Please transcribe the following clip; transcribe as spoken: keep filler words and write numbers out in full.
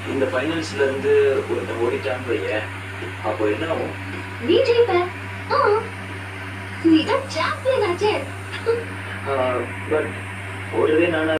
இந்த ஃபைனல்ஸ்ல இருந்து ஒருத்தன் ஓடிட்டான்னு வைய, அப்போ என்ன ஆகும்? நீ ஜெயிப்ப. ஆமா, நீ தான் சாம்பியன் ஆச்சே. பட் ஓடுறதே நானா